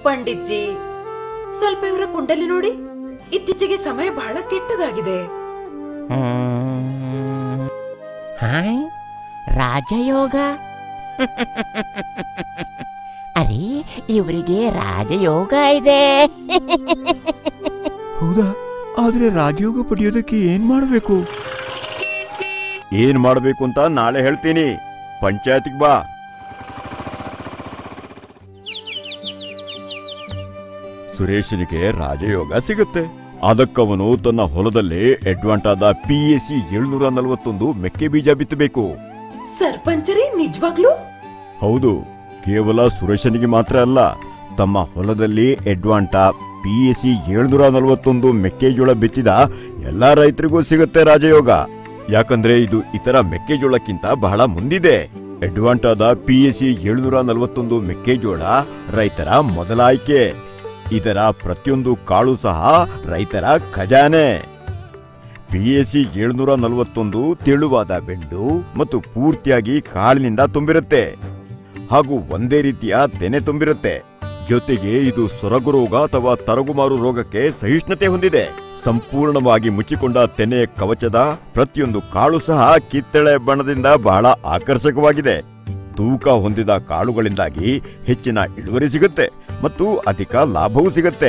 Pandit G, ಸ್ವಲ್ಪ ಇವರ ಕುಂಡಲಿ ನೋಡಿ. ಇತ್ತೀಚೆಗೆ ಸಮಯ ಬಹಳ ಕೆಟ್ಟದಾಗಿದೆ. ರಾಜಯೋಗ? ಅರೆ, ಇವರಿಗೆ ರಾಜಯೋಗ ಇದೆ. ಹೌದಾ? ಆದ್ರೆ ರಾಜಯೋಗ ಪಡೆಯೋದಕ್ಕೆ ಏನ್ ಮಾಡಬೇಕು? ಏನ್ ಮಾಡಬೇಕು ಅಂತ ನಾಳೆ ಹೇಳ್ತೀನಿ. ಪಂಚಾಯತಿಗೆ ಬಾ. ಸುರೇಶನಿಗೆ ರಾಜಯೋಗ ಸಿಗುತ್ತೆ. ಅದಕ್ಕವನು ತನ್ನ ಹೊಲದಲ್ಲಿ ಅಡ್ವಾಂಟ್ ಆದ PAC 741 ಮೆಕ್ಕೆ ಬೀಜ ಬಿತ್ತಬೇಕು. ಸರ್ಪಂಚರೇ, ನಿಜವಾಗ್ಲೂ? ಹೌದು. ಕೇವಲ ಸುರೇಶನಿಗೆ ಮಾತ್ರ ಅಲ್ಲ, ತಮ್ಮ ಹೊಲದಲ್ಲಿ ಅಡ್ವಾಂಟ PAC 741 ಮೆಕ್ಕೆಜೋಳ ಬಿತ್ತಿದ ಎಲ್ಲಾ ರೈತರಿಗೂ ಸಿಗುತ್ತೆ ರಾಜಯೋಗ. ಯಾಕಂದ್ರೆ ಇದು ಇತರ ಮೆಕ್ಕೆಜೋಳಕ್ಕಿಂತ ಬಹಳ ಮುಂದಿದೆ. ಅಡ್ವಾಂಟಾದ PAC 741 ಮೆಕ್ಕೆಜೋಳ ರೈತರ ಮೊದಲ ಆಯ್ಕೆ. ಇದರ ಪ್ರತಿಯೊಂದು ಕಾಳು ಸಹ ರೈತರ ಖಜಾನೆ. PAC 741 ತೆಳುವಾದ ಬೆಂಡು ಮತ್ತು ಪೂರ್ತಿಯಾಗಿ ಕಾಳಿನಿಂದ ತುಂಬಿರುತ್ತೆ, ಹಾಗೂ ಒಂದೇ ರೀತಿಯ ತೆನೆ ತುಂಬಿರುತ್ತೆ. ಜೊತೆಗೆ ಇದು ಸೊರಗು ರೋಗ ಅಥವಾ ತರಗುಮಾರು ರೋಗಕ್ಕೆ ಸಹಿಷ್ಣುತೆ ಹೊಂದಿದೆ. ಸಂಪೂರ್ಣವಾಗಿ ಮುಚ್ಚಿಕೊಂಡ ತೆನೆಯ ಕವಚದ ಪ್ರತಿಯೊಂದು ಕಾಳು ಸಹ ಕಿತ್ತಳೆ ಬಣ್ಣದಿಂದ ಬಹಳ ಆಕರ್ಷಕವಾಗಿದೆ. ತೂಕ ಹೊಂದಿದ ಕಾಳುಗಳಿಂದಾಗಿ ಹೆಚ್ಚಿನ ಇಳುವರಿ ಸಿಗುತ್ತೆ ಮತ್ತು ಅಧಿಕ ಲಾಭವೂ ಸಿಗುತ್ತೆ.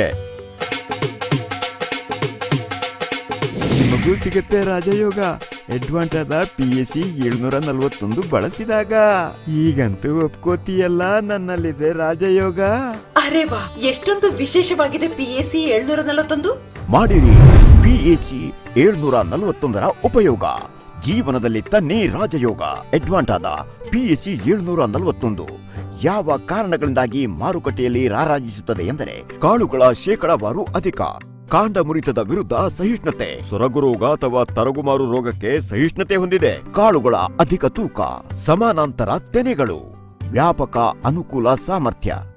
ನಿಮಗೂ ಸಿಗುತ್ತೆ ರಾಜಯೋಗ, ಅಡ್ವಾಂಟಾದ PAC 741 ಬಳಸಿದಾಗ. ಈಗಂತೂ ಒಪ್ಕೋತಿಯಲ್ಲ, ನನ್ನಲ್ಲಿದೆ ರಾಜಯೋಗ. ಅರೆ ವಾ, ಎಷ್ಟೊಂದು ವಿಶೇಷವಾಗಿದೆ PAC 741. ಮಾಡಿರಿ PAC 741 ಉಪಯೋಗ. ಜೀವನದಲ್ಲಿ ತನ್ನಿ ರಾಜಯೋಗ. ಅಡ್ವಾಂಟಾದ PAC 741 ಯಾವ ಕಾರಣಗಳಿಂದಾಗಿ ಮಾರುಕಟ್ಟೆಯಲ್ಲಿ ರಾರಾಜಿಸುತ್ತದೆ ಎಂದರೆ ಕಾಳುಗಳ ಶೇಕಡಾವಾರು ಅಧಿಕ, ಕಾಂಡ ಮುರಿತದ ವಿರುದ್ಧ ಸಹಿಷ್ಣುತೆ, ಸೊರಗು ರೋಗ ಅಥವಾ ತರಗುಮಾರು ರೋಗಕ್ಕೆ ಸಹಿಷ್ಣುತೆ ಹೊಂದಿದೆ, ಕಾಳುಗಳ ಅಧಿಕ ತೂಕ, ಸಮಾನಾಂತರ ತೆನೆಗಳು, ವ್ಯಾಪಕ ಅನುಕೂಲ ಸಾಮರ್ಥ್ಯ.